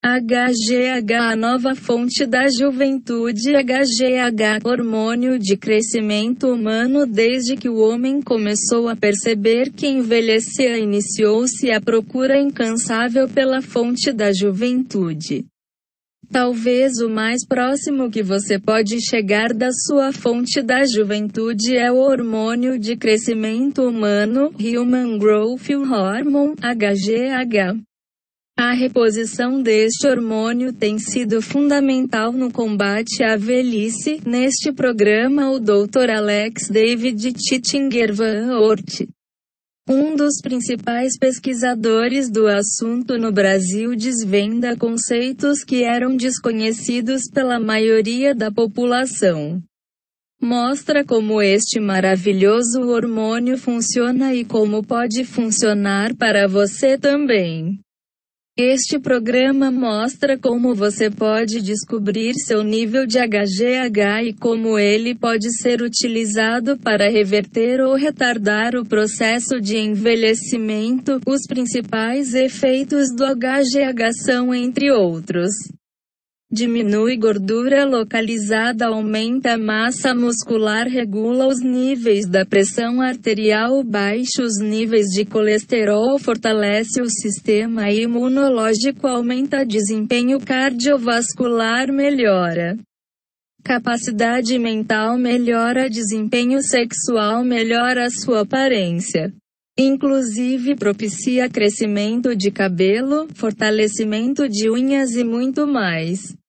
HGH, a nova fonte da juventude. HGH, hormônio de crescimento humano. Desde que o homem começou a perceber que envelhecia, iniciou-se a procura incansável pela fonte da juventude. Talvez o mais próximo que você pode chegar da sua fonte da juventude é o hormônio de crescimento humano, Human Growth Hormone, HGH. A reposição deste hormônio tem sido fundamental no combate à velhice. Neste programa, o Dr. Alex David Tittinger Van Oort, um dos principais pesquisadores do assunto no Brasil, desvenda conceitos que eram desconhecidos pela maioria da população. Mostra como este maravilhoso hormônio funciona e como pode funcionar para você também. Este programa mostra como você pode descobrir seu nível de HGH e como ele pode ser utilizado para reverter ou retardar o processo de envelhecimento. Os principais efeitos do HGH são, entre outros: diminui gordura localizada, aumenta a massa muscular, regula os níveis da pressão arterial, baixa os níveis de colesterol, fortalece o sistema imunológico, aumenta desempenho cardiovascular, melhora capacidade mental, melhora desempenho sexual, melhora a sua aparência. Inclusive propicia crescimento de cabelo, fortalecimento de unhas e muito mais.